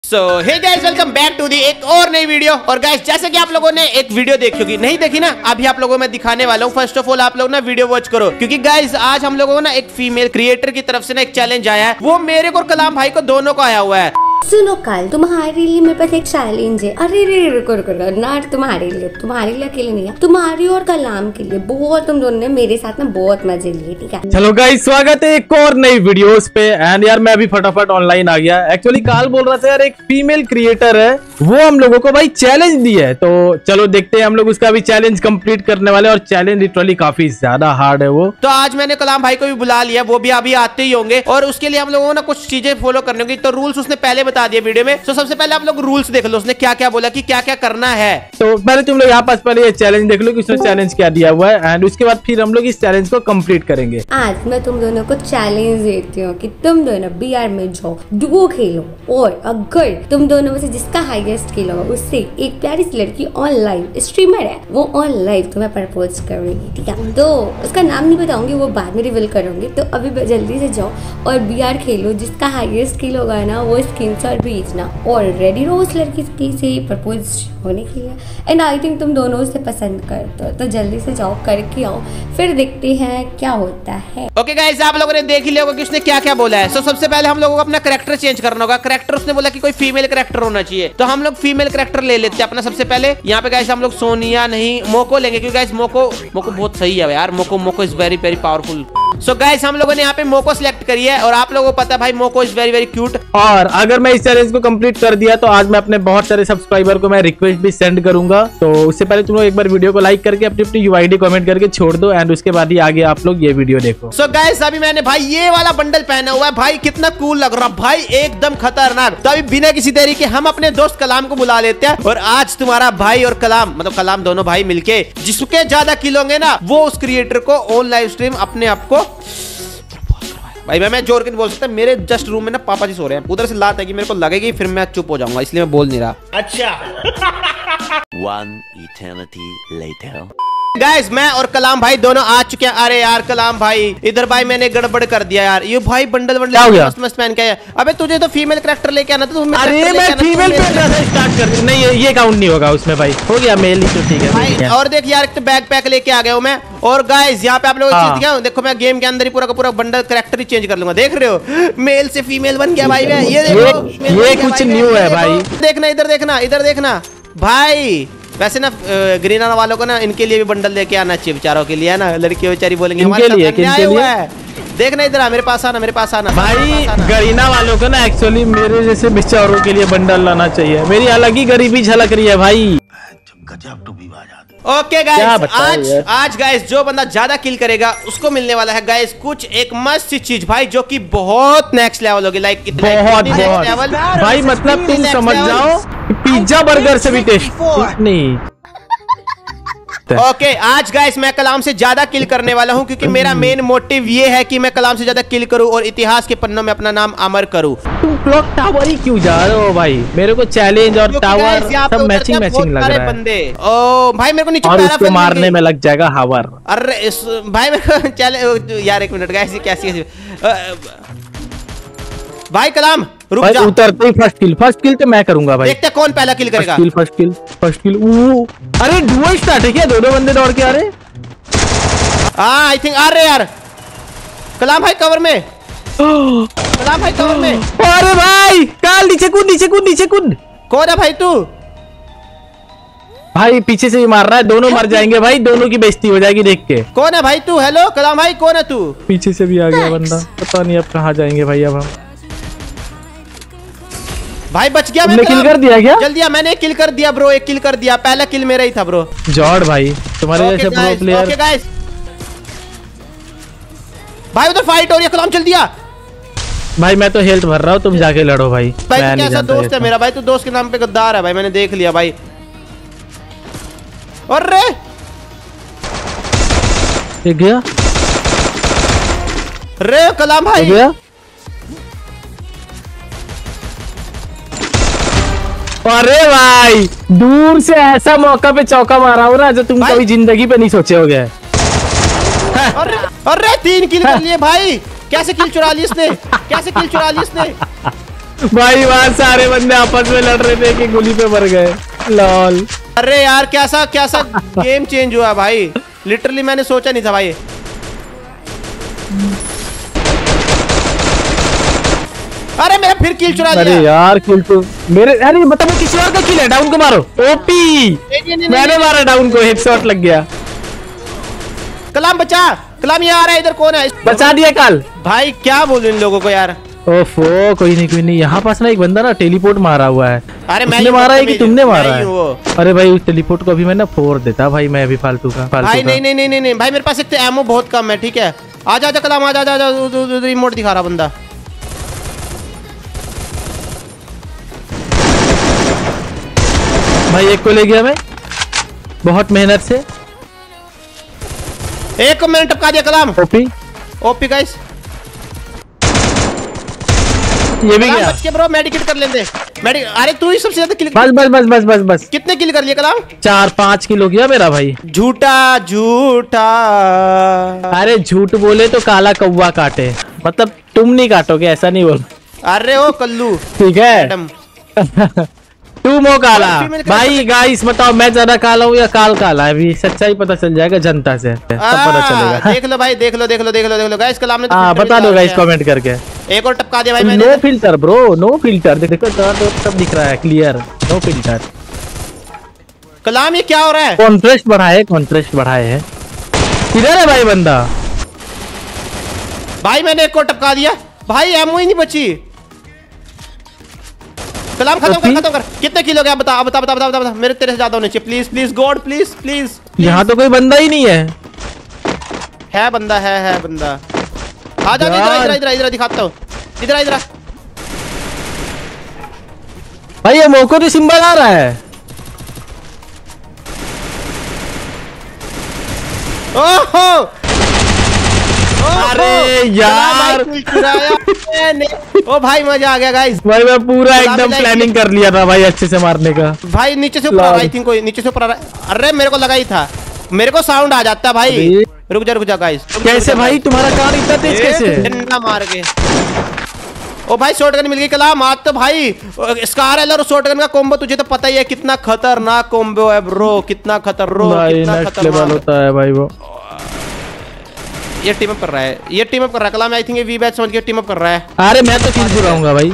So hey guys, welcome back to the एक और नई वीडियो। और गाइस, जैसे कि आप लोगों ने एक वीडियो देखी होगी, नहीं देखी ना, अभी आप लोगों को मैं दिखाने वाला हूँ। फर्स्ट ऑफ ऑल आप लोग ना वीडियो वॉच करो, क्योंकि गाइस आज हम लोगों को ना एक फीमेल क्रिएटर की तरफ से ना एक चैलेंज आया है। वो मेरे को और कलाम भाई को दोनों को आया हुआ है। सुनो कल तुम्हारे लिए मेरे पास एक चैलेंज है। अरे रे रुको रुको ना, तुम्हारे लिए अकेले नहीं है, तुम्हारी और कलाम के लिए। बहुत तुम दोनों ने मेरे साथ में बहुत मजे लिए, ठीक है। चलो गाइस, स्वागत है एक और नई वीडियोस पे। एंड यार मैं अभी फटाफट ऑनलाइन आ गया। एक्चुअली काल बोल रहा था यार, एक फीमेल क्रिएटर है, वो हम लोगों को भाई चैलेंज दी है। तो चलो देखते हैं, हम लोग उसका भी चैलेंज कंप्लीट करने वाले। और चैलेंज लिटरली काफी ज्यादा हार्ड है वो। तो आज मैंने कलाम भाई को भी बुला लिया, वो भी अभी आते ही होंगे। और उसके लिए हम लोगों को ना कुछ चीजें फॉलो करनी होगी। तो रूल्स उसने पहले बता दिए वीडियो में। तो सबसे पहले आप लोग रूल्स देख लो, उसने क्या क्या बोला कि क्या क्या करना है। तो पहले तुम लोग यहाँ पास पहले ये चैलेंज देख लो कि उसने चैलेंज क्या दिया हुआ है। एंड उसके बाद फिर हम लोग इस चैलेंज को कंप्लीट करेंगे। आज मैं तुम दोनों को चैलेंज देती हूँ कि तुम दोनों बीआर में जाओ, डुओ खेलो, और अगर तुम दोनों में से जिसका हाईएस्ट किल होगा उससे एक प्यारी सी लड़की ऑन लाइव स्ट्रीमर है, वो ऑन लाइव तुम्हें प्रपोज करेगी, ठीक है। तो उसका नाम नहीं बताऊंगी, वो बाद में रिवील करूंगी। तो अभी जल्दी से जाओ और बीआर खेलो। जिसका हाईएस्ट किल होगा ना, वो स्क्रीनशॉट भेजना और रेडी रहो उस लड़की से प्रपोज होने के लिए। एंड आई थिंक तुम दोनों उसे पसंद करते हो, तो जल्दी से जाओ करके आओ, फिर देखते हैं क्या होता है। ओके गाइस, आप लोगों ने देख ही लिया होगा कि उसने क्या क्या बोला है। सो सबसे पहले हम लोगों को अपना कैरेक्टर चेंज करना होगा। कैरेक्टर उसने बोला कि कोई फीमेल कैरेक्टर होना चाहिए, तो हम लोग फीमेल कैरेक्टर ले लेते हैं अपना। सबसे पहले यहाँ पे गाइस हम लोग सोनिया नहीं मोको लेंगे, क्योंकि गाइस मोको बहुत सही है यार। Moco is very very powerful. So guys हम लोगों ने यहाँ पे मोको सिलेक्ट करी है, और आप लोगों को पता है भाई मोको इज वेरी वेरी क्यूट। और अगर मैं इस चैलेंज को कंप्लीट कर दिया तो आज मैं अपने बहुत सारे सब्सक्राइबर को मैं रिक्वेस्ट भी सेंड करूंगा। तो उससे पहले तुम लोग एक बार वीडियो को लाइक करके अपनी अपनी यूआईडी कमेंट करके छोड़ दो। एंड उसके बाद ही आगे आप लोग ये वीडियो देखो। सो गाइस अभी मैंने भाई ये वाला बंडल पहना हुआ है, भाई कितना कूल लग रहा है भाई, एकदम खतरनाक। तो अभी बिना किसी देरी के हम अपने दोस्त कलाम को बुला लेते हैं। और आज तुम्हारा भाई और कलाम, मतलब कलाम, दोनों भाई मिलके जिसके ज्यादा किल होंगे ना, वो उस क्रिएटर को ऑन लाइव स्ट्रीम अपने आप को भाई मैं जोर के नहीं बोल सकता। मेरे जस्ट रूम में ना पापा जी सो रहे हैं, उधर से लात है कि मेरे को लगेगी, फिर मैं चुप हो जाऊंगा, इसलिए मैं बोल नहीं रहा। अच्छा। One eternity later. गाइस मैं और कलाम भाई दोनों आ चुके हैं। अरे यार कलाम भाई, इधर भाई मैंने गड़बड़ कर दिया यार। ये भाई बंडल मस्त मस्त पहन के आया। अबे तुझे तो फीमेल कैरेक्टर लेके आना था। अरे मैं फीमेल पे स्टार्ट कर दी। नहीं ये काउंट नहीं होगा उसमें भाई, हो गया मेल ही तो ठीक है भाई। और देख यार, एक तो बैग पैक लेके आ गया हूँ मैं। और गाइस यहाँ पे आप लोग देखो, मैं गेम के अंदर ही पूरा का पूरा बंडल कैरेक्टर ही चेंज कर लूंगा। देख रहे हो, मेल से फीमेल बन गया भाई मैं। ये कुछ न्यू है भाई। देखना इधर देखना भाई। वैसे ना ग्रीना वालों को ना इनके लिए भी बंडल लेके आना चाहिए, बेचारों के लिए है ना। लड़कियों बेचारी बोलेंगे हमारे साथ अन्याय हुआ है। देखना इधर आ, मेरे पास आना भाई। गरीना वालों को ना एक्चुअली मेरे जैसे बेचारों के लिए बंडल लाना चाहिए। मेरी अलग ही गरीबी झलक रही है भाई। ओके गाइस, आज गाइस जो बंदा ज्यादा किल करेगा उसको मिलने वाला है गाइस कुछ एक मस्त सी चीज भाई, जो कि बहुत नेक्स्ट लेवल होगी। लाइक बहुत भाई, मतलब तुम समझ जाओ पिज्जा बर्गर से भी टेस्ट नहीं। ओके आज गाइस मैं कलाम से ज्यादा किल करने वाला हूं, क्योंकि मेरा मेन मोटिव ये है कि मैं कलाम से ज्यादा किल करूं और इतिहास के पन्नों में अपना नाम अमर करूं। तुम क्लॉक टावर ही क्यों जा रहे हो भाई? मेरे को चैलेंज और टावर सब मैचिंग लग रहा है। बंदे ओ भाई मेरे को नीचे और उसको मारने में लग जाएगा हावर। अरे भाई मेरे को चैलेंज यार, एक मिनट गाइस, कैसी भाई कलाम रुक जा। उतरते ही फर्स्ट किल तो मैं करूंगा भाई। देखते कौन पहला किल करेगा। First kill. अरे डुओ स्टार्ट है क्या? दोनों बंदे दौड़ के आ रहे। हाँ आई थिंक आ रहे यार। कलाम भाई कवर में, कलाम भाई कवर में। अरे भाई काल नीचे कूद। कौन है भाई तू? भाई पीछे से ही मार रहा है, दोनों मर जाएंगे भाई, दोनों की बेइज्जती हो जाएगी देख के। कौन है भाई तू? हेलो कलाम भाई, कौन है तू? पीछे से भी आ गया बंदा, पता नहीं अब कहाँ जाएंगे भाई। अब हम भाई बच गया। मैंने किल कर दिया क्या? जल्दी मैंने किल कर दिया ब्रो, एक किल कर दिया। पहला किल मेरा ही था ब्रो। जॉर्ड भाई तुम्हारे जैसे प्रो प्लेयर। ओके गाइस भाई उधर फाइट हो रही है, कलाम चल दिया भाई। मैं तो हेल्थ भर रहा हूँ, तुम जाके लड़ो भाई। भाई कैसा दोस्त है मेरा भाई, तू दोस्त के नाम पे गद्दार है भाई, मैंने देख लिया भाई। अरे गया रे कलाम भाई गया। अरे भाई दूर से ऐसा मौका पे चौका मारा हो ना, जो तुम कभी जिंदगी पे नहीं सोचे होगे। अरे 3 किल कर लिए भाई। कैसे किल चुरा ली इसने? भाई वहाँ सारे बंदे आपस में लड़ रहे थे कि गोली पे मर गए। लॉल। अरे यार कैसा कैसा गेम चेंज हुआ भाई, लिटरली मैंने सोचा नहीं था भाई। अरे मेरा फिर किल चुरा लिया। अरे यार किल तो मेरे, अरे मतलब किसी और का किल है। डाउन को मारो। ओपी मैंने मारा डाउन को, हेडशॉट लग गया। कलाम बचा, कलाम ये आ रहा है इधर, कौन है? बचा दिया काल। भाई क्या बोलूं इन लोगों को यार। ओफो कोई नहीं। यहाँ पास ना एक बंदा ना टेलीपोर्ट मारा हुआ है। अरे उसने मारा है कि तुमने मारा है? अरे भाई उस टेलीपोर्ट को अभी मैं ना फोड़ देता भाई, मैं अभी फालतू का। भाई नहीं भाई, मेरे पास एक तो एमो बहुत कम है। ठीक है आजा कलाम, आजा रिमोट दिखा रहा बंदा। भाई एक को ले गया मैं बहुत मेहनत से। एक को मैंने टपका दिया कलाम। ओपी गाइस, ये भी गया। बच के ब्रो, मेडिकेट कर लेंगे। अरे तू ही सबसे ज्यादा किल। बस कितने किल कर लिए कलाम? 4-5 किलो किया मेरा भाई। झूठा। अरे झूठ बोले तो काला कौवा काटे, मतलब तुम नहीं काटोगे ऐसा नहीं बोल। अरे ओ कल्लू ठीक है मैडम। तू मो काला। भाई गाइस बताओ मैं ज्यादा काला हूँ या काल काला है? अभी सच्चाई पता चल जाएगा जनता से, तब पता चलेगा। देख लो भाई, देख लो गाइस, कलाम ने बता दो गाइस कमेंट करके। एक और टपका दिया भाई मैंने। No filter bro, no filter. देखो सब दिख रहा है क्लियर, नो फिल्टर। कलाम ये क्या हो रहा है? कॉन्ट्रास्ट बढ़ाए है। किधर है भाई बंदा? भाई मैंने एक को टपका दिया भाई, एमओ ही नहीं बची। कलाम खत्म कर। कितने किलो गया बता। मेरे तेरे से ज्यादा होने चाहिए। Please God, please. यहाँ तो कोई बंदा ही नहीं है। है बंदा। आ जा इधर दिखाता हूँ। इधर भाई ये मोको तो सिंबल आ रहा है। ओहो अरे यार ओ भाई मजा आ गया गाइस। भाई मैं पूरा एकदम प्लानिंग कर लिया था भाई अच्छे से मारने का। भाई नीचे से ऊपर आई थिंक कोई नीचे से ऊपर आ रहा है। अरे मेरे को लगा ही था, मेरे को साउंड आ जाता भाई। रुक जा गाइस। कैसे भाई तुम्हारा कार इतना तेज कैसे? डंडा मार के। ओ भाई शॉटगन मिल गई कलाम। आज तो भाई स्कार एल और शॉटगन का कॉम्बो तुझे तो पता ही है कितना खतरनाक कॉम्बो है ब्रो, कितना खतरनाक होता है भाई। वो ये टीम अप कर रहा है, कलाम आई थिंक ये वी बैच समझ के टीम अप कर रहा है। अरे मैं तो किल चुराऊंगा भाई।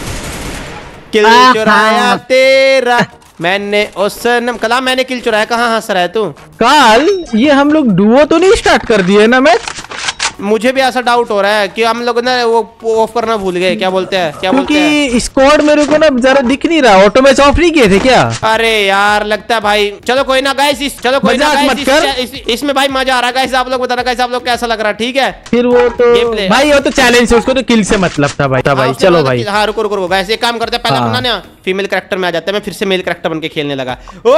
किल चुराया तेरा मैंने उस सनम। कलाम मैंने किल चुराया, कहाँ हंस रहा है तू? काल ये हम लोग डुओ तो नहीं स्टार्ट कर दिए ना मैच? मुझे भी ऐसा डाउट हो रहा है कि हम लोग ना वो ऑफ करना भूल गए। क्या बोलते हैं क्योंकि स्क्वाड मेरे को ना जरा दिख नहीं रहा। ऑटो मैच ऑफ नहीं किए थे क्या? अरे यार लगता है भाई। चलो कोई ना गाइस, इसमें भाई मजा आ रहा है गाइस। आप लोग बताना गाइस आप लोग कैसा लग रहा है? ठीक है फिर वो तो भाई वो तो चैलेंज है, उसको तो किल से मतलब था भाई। चलो भाई हाँ रुको गाइस, एक काम करते हैं पहले अपना ना फीमेल कैरेक्टर में आ जाता है। मैं फिर से मेल कैरेक्टर बन के खेलने लगा।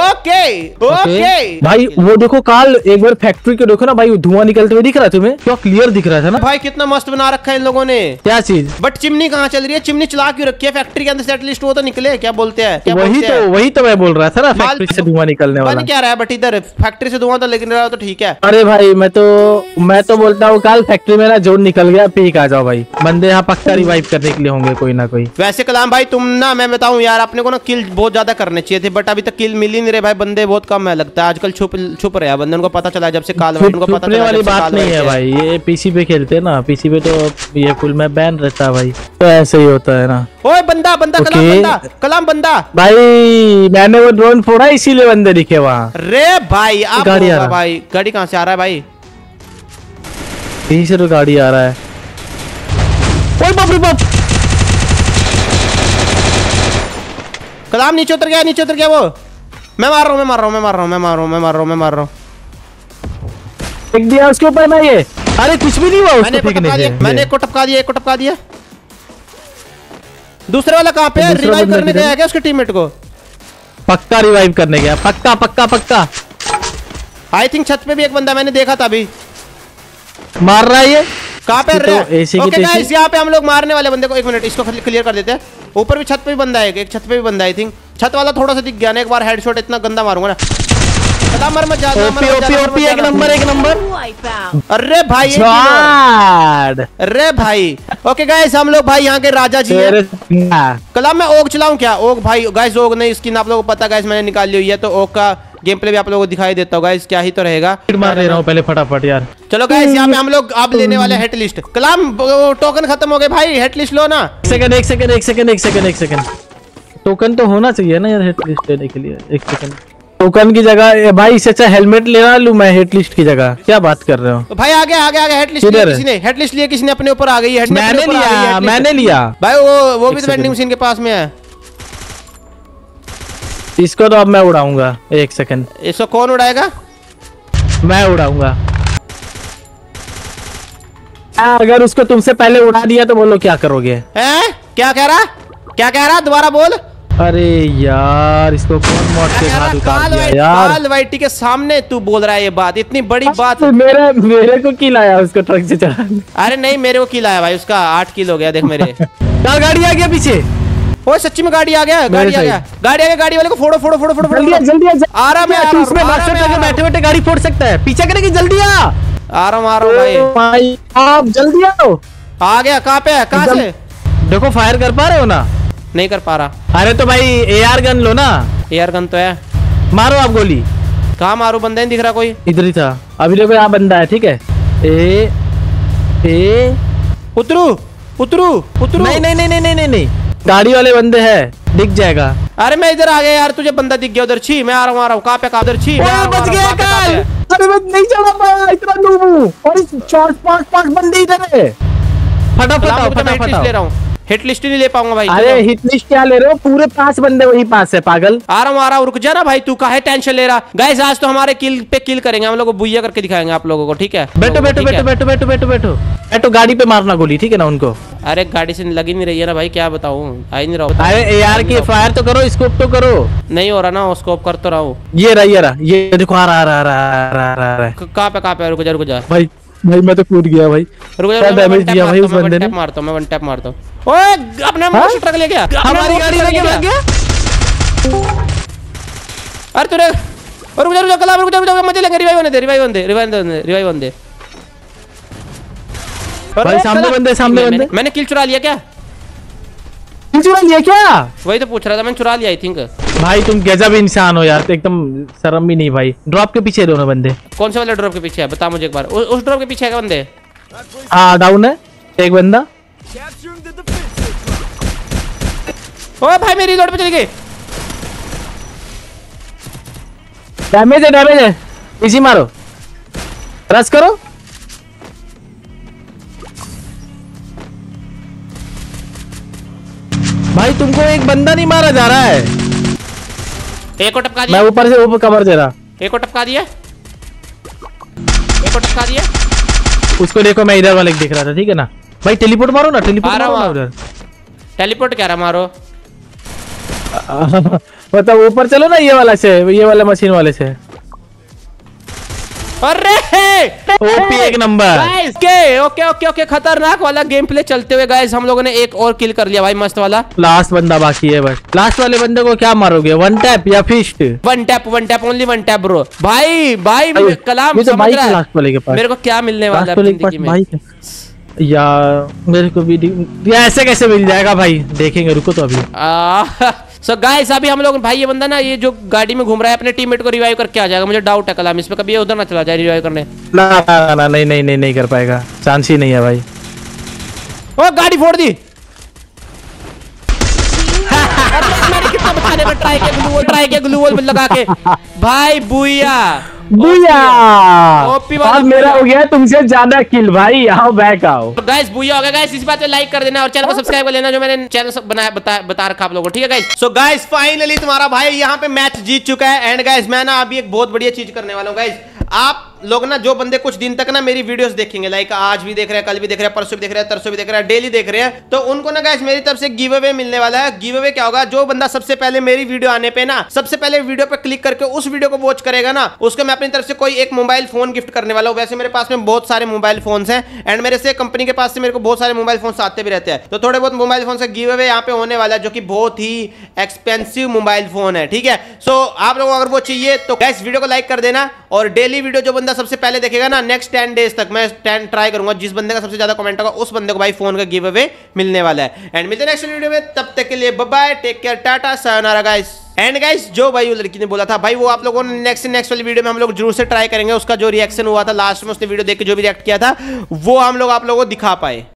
ओके भाई वो देखो काल एक बार फैक्ट्री को देखो ना भाई, धुआं निकलते हुए दिख रहा है तुम्हें? क्या क्लियर दिख रहा था ना भाई। कितना मस्त बना रखा है इन लोगों ने। क्या चीज? बट चिमनी कहाँ चल रही है? चिमनी चला क्यों रखी है फैक्ट्री के अंदर से? एटलीस्ट वो तो निकले। क्या बोलते हैं? वही तो मैं बोल रहा था ना, फैक्ट्री से धुआं निकलने वाला। क्या रहा है बट इधर फैक्ट्री से धुआं तो लेकिन रहा तो ठीक है। अरे भाई मैं तो बोलता हूँ काल फैक्ट्री में ना जोन निकल गया, पीक आ जाओ भाई। बंदे यहाँ पक्का रिवाइव करने के लिए होंगे कोई ना कोई। वैसे कलाम भाई तुम ना, मैं बताऊं यार, अपने को ना किल बहुत ज्यादा करने चाहिए थे बट अभी तक किल मिल ही नहीं रहे भाई। बंदे बहुत कम है लगता है आजकल। छुप रहे हैं बंदे। उनको पता चला जब से काल वाली बात नहीं है भाई। ये पीसी पे खेलते ना, पीसी पे तो ये फुल में बैन रहता है भाई, तो ऐसे ही होता है ना। ओए बंदा कलाम बंदा भाई मैंने वो ड्रोन फोड़ा इसीलिए बंदे दिखे वहाँ। रे भाई आप गाड़ी आ रहा है भाई। गाड़ी कहाँ से आ रहा है भाई? यहीं से तो गाड़ी आ रहा है। ओए बाप रे बाप। कलाम नीचे उतर गया वो। मैं मार रहा हूँ। फेंक दिया उसके ऊपर मैं ये। अरे कुछ भी नहीं हुआ उसको फेंकने से। मैंने एक को टपका दिया। दूसरे वाला कहाँ पे है? रिवाइव करने गया क्या उसके टीममेट को? पक्का रिवाइव करने गया, पक्का। आई थिंक छत पे भी एक बंदा मैंने देखा था अभी। मार रहा है ये। कहाँ पे रहा है? ओके गाइस यहाँ पे हम लोग मारने वाले बंदे को। एक मिनट इसको क्लियर कर देते हैं। ऊपर भी छत पे भी बंदा है, एक छत पे भी बंदा है। आई थिंक छत वाला थोड़ा सा दिख गया ना। एक बार हेडशॉट इतना गंदा मारूंगा ना। कलाम मर मत जा, ओपी ओपी ओपी, एक नंबर एक नंबर। अरे भाई एक झाड़। अरे भाई ओके गाइस, हम लोग भाई यहाँ के राजा जी हैं। कलाम मैं ओग चलाऊं क्या? ओग भाई गाइस, ओग नहीं स्किन आप लोगों को पता गाइस मैंने निकाल ली हुई है, तो ओग का गेम प्ले भी आप लोगों को दिखाई देता हूँ गाइस, क्या ही तो रहेगा। मार दे रहा हूँ पहले फटाफट यार। चलो गाइस, यहाँ पे हम लोग अब लेने वाले हेट लिस्ट। कलाम टोकन खत्म हो गए भाई, हेट लिस्ट लो ना। एक सेकंड टोकन तो होना चाहिए ना यार हेट लिस्ट लेने के लिए। एक सेकंड, टोकन की जगह भाई इससे अच्छा हेलमेट लेना लूं मैं हेट लिस्ट की जगह। क्या बात कर रहे हो तो भाई? आगे आगे आगे हेट लिस्ट लिया किसी ने, हेट लिस्ट लिया किसी ने अपने ऊपर आ गई है। मैंने लिया भाई, वो भी तो वेंडिंग मशीन के पास में है। इसको तो अब मैं उड़ाऊंगा। एक सेकंड, इसको कौन उड़ाएगा? मैं उड़ाऊंगा। अगर उसको तुमसे पहले उड़ा दिया तो बोलो क्या करोगे? हैं? क्या कह रहा? दोबारा बोल। अरे यार इसको कौन मौत के घाट उतार दिया यार? काल वाइटी के सामने तू बोल रहा है ये बात, इतनी बड़ी बात। मेरे को किल आया उसको ट्रक से चढ़ाने। अरे नहीं, मेरे को किल आया भाई, उसका 8 किल हो गया। देख मेरे गाड़ी आ गया पीछे। ओए सच्ची में गाड़ी आ गया, गाड़ी वाले को फोड़ो जल्दी आ रहा मैं। बैठे गाड़ी फोड़ सकता है, पीछा करेगी। जल्दी आ रहा हूँ भाई आप जल्दी आओ। आ गया। कहाँ पे है? कहाँ से? देखो फायर कर पा रहे हो ना? नहीं कर पा रहा। अरे तो भाई एआर गन लो ना। एआर गन तो है, मारो आप गोली। कहाँ मारू? बंदा नहीं दिख रहा कोई। इधर ही था अभी। देखो यहाँ बंदा है, ठीक है। उतरू। नहीं, गाड़ी वाले बंदे हैं, दिख जाएगा। अरे मैं इधर आ गया यार, तुझे बंदा दिख गया उधर। छी मैं आ रहा हूँ। कहाँ पे? उधर छी बच गया काल। अरे मैं नहीं चला पाया, इतना डूब हूँ। और 4-5 बंदे इधर है। फटाफट ले रहा हूँ। हिट लिस्ट नहीं ले पाऊंगा भाई। अरे हिट लिस्ट क्या ले रहे हो? पूरे 5 बंदे वही पास है पागल। आ रहा हूँ रुक जा ना भाई, तू काहे टेंशन ले रहा? गाइस आज तो हमारे किल पे किल करेंगे हम लोग, बुइया करके दिखाएंगे आप लोगों को, ठीक है? बैठो गाड़ी पे मारना गोली, ठीक है ना उनको। अरे गाड़ी से लगी नहीं रही है ना भाई, क्या बताऊँ? आ ही नहीं रहा। अरे यार की फायर तो करो, स्कोप तो करो। नहीं हो रहा ना, स्कोप कर तो रहा हूँ। ये रहा ये देखो आ रहा। कहाँ पे? रुक जा भाई मैं तो कूद गया भाई। डैमेज दिया भाई उस बंदे ने। मैं वन टैप मारता हूँ। ओए अपना मोटर ट्रक ले गया, हमारी गाड़ी लेके भाग गया। अरे तूने रुक जा कलाम, रुक जा मजे लेंगे। रिवाइव होने दे। भाई सामने बंदे। मैंने किल चुरा लिया क्या? वही तो पूछ रहा था, मैंने चुरा लिया आई थिंक। भाई तुम गजब इंसान हो यार, तो एकदम शर्म भी नहीं भाई। ड्रॉप के पीछे दोनों बंदे। कौन से वाले ड्रॉप के पीछे है? बता मुझे एक बार। उस ड्रॉप के पीछे है बंदे? हाँ डाउन है एक बंदा। ओए भाई मेरी लोड पे चली गई। डैमेज है। इसी मारो, रश करो। भाई तुमको एक बंदा नहीं मारा जा रहा है। एक को टपका दिया। मैं ऊपर से ऊपर कवर दे रहा। एक को टपका दिया। उसको देखो, मैं इधर वाले देख रहा था, ठीक है ना भाई। टेलीपोर्ट मारो ना, टेलीपोर्ट मारो ना उधर। टेलीपोर्ट क्या रहा? मारो। मतलब ऊपर चलो ना, ये वाला मशीन वाले से। अरे ओपी एक नंबर। ओके खतरनाक वाला गेम प्ले चलते हुए गाइस हम लोगों ने एक और किल कर लिया भाई, मस्त वाला। लास्ट बंदा बाकी है बस। लास्ट वाले बंदे को क्या मारोगे? वन टैप या fist? One tap only one tap bro. भाई कलाम ये तो समझ रहा है लास्ट वाले के पास मेरे को क्या मिलने वाला है जिंदगी में यार? मेरे को भी ऐसे कैसे मिल जाएगा भाई? देखेंगे, रुको तो अभी। सो गाइस अभी हम लोग भाई, ये बंदा ना ये जो गाड़ी में घूम रहा है अपने टीममेट को रिवाइव करके आ जाएगा। मुझे डाउट है कलाम इसमें, कभी ये उधर ना चला जाए रिवाइव करने। ना नहीं कर पाएगा, चांस ही नहीं है भाई। ओ गाड़ी फोड़ दी। मैंने कितना बचाने में ट्राई किया ग्लू वॉल लगा के भाई। बुया अब मेरा हो गया तुमसे ज्यादा किल भाई। आओ बैक आओ। तो गाइस बुया हो गया गाइस, इस बात पे लाइक कर देना और चैनल को सब्सक्राइब कर लेना जो मैंने चैनल बनाया बता रखा आप लोगों को, ठीक है गाइस? सो गाइस फाइनली तुम्हारा भाई यहाँ पे मैच जीत चुका है। एंड गाइस मैं ना अभी एक बहुत बढ़िया चीज करने वाला हूँ गाइस। आप लोग ना, जो बंदे कुछ दिन तक ना मेरी वीडियोस देखेंगे, लाइक आज भी देख रहे हैं, कल भी देख रहे हैं, परसों भी देख रहे हैं, तरसों भी देख रहे हैं, डेली देख रहे हैं, तो उनको ना गाइस मेरी तरफ से गिव अवे मिलने वाला है। गिव अवे क्या होगा, जो बंदा सबसे पहले मेरी वीडियो आने पे ना सबसे पहले वीडियो पे क्लिक करके उस वीडियो को वॉच करेगा ना, उसको मैं अपनी तरफ से कोई एक मोबाइल फोन गिफ्ट करने वाला हूं। वैसे मेरे पास में बहुत सारे मोबाइल फोन्स हैं एंड मेरे से कंपनी के पास से मेरे को बहुत सारे मोबाइल फोन्स आते भी रहते हैं, तो थोड़े बहुत मोबाइल फोन से गिव अवे यहाँ पे होने वाला है, जो कि बहुत ही एक्सपेंसिव मोबाइल फोन है, ठीक है। सो आप लोगों को अगर वो चाहिए तो गाइस वीडियो को लाइक कर देना, और डेली वीडियो जो बंदा सबसे पहले देखेगा ना, नेक्स्ट 10 डेज तक मैं 10 ट्राई करूंगा, जिस बंदे का सबसे ज्यादा कमेंट होगा उस बंदे को भाई फोन का गिव अवे मिलने वाला है। एंड मिलते हैं नेक्स्ट वीडियो में, तब तक के लिए bye bye, take care, tata, sayonara guys. And guys जो भाई वो लड़की ने बोला था भाई, वो आप लोगों ने नेक्स्ट वाली वीडियो में हम लोग जरूर से ट्राई करेंगे, उसका जो रिएक्शन हुआ था लास्ट में, उसने वीडियो देख के जो भी रिएक्ट किया था वो हम लोग आप लोगों को दिखा पाए।